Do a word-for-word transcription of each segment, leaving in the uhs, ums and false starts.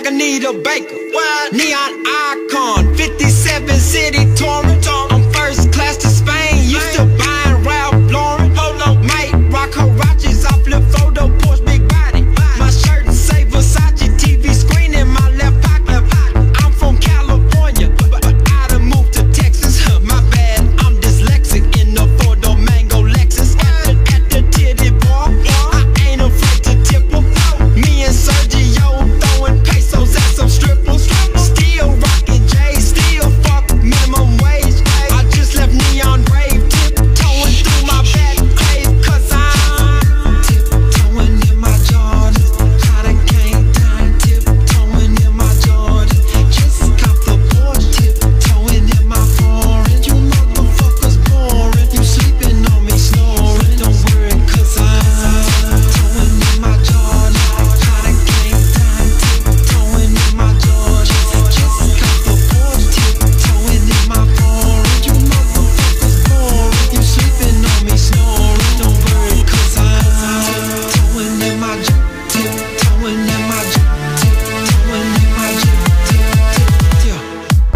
like Anita Baker. What? Neon icon, fifty-seven city touring. I'm first class to Spain, used to buying Ralph Lauren. Might rock Huaraches, I flip photo, Porsche, big body. My shirt say Versace, T V screen in my left pocket. I'm from California, but I done moved to Texas. My bad, I'm dyslexic in the four-door mango Lexus. At the, at the titty bar, I ain't afraid to tip them. Me and Sergio throwing pesos at some strippers. Still rocking J, still fuck minimum wage. I just left Neon Rave, tiptoeing through my back cave, cause I'm tiptoeing in my Jordans. I done came down, tiptoeing in my Jordans. Just cop the board, tiptoeing in my foreign. You motherfuckers boring, you sleeping on me snoring. Don't worry, cause I'm tiptoeing in my Jordans. I done came down, tiptoeing in my Jordans. Just cop the board, tiptoeing in my foreign. You motherfuckers boring, you sleeping on me snoring. Don't worry, cause I'm tiptoeing in my Jordans. Tiptoeing in my Jordans. Tiptoeing in my Jordans. Yeah.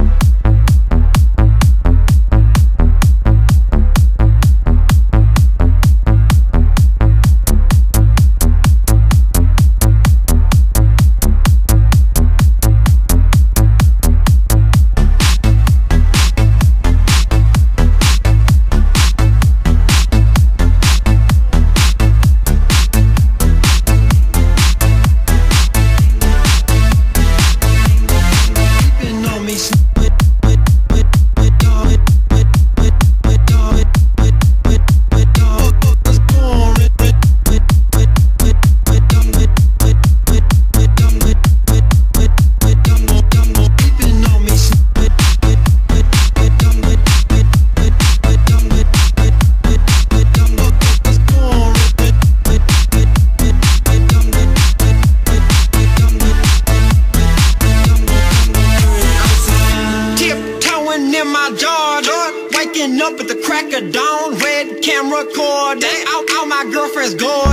Sleeping on me snoring. Tiptoeing in my Jordan, waking up at the crack of dawn, red camera cord. All, all my girlfriends go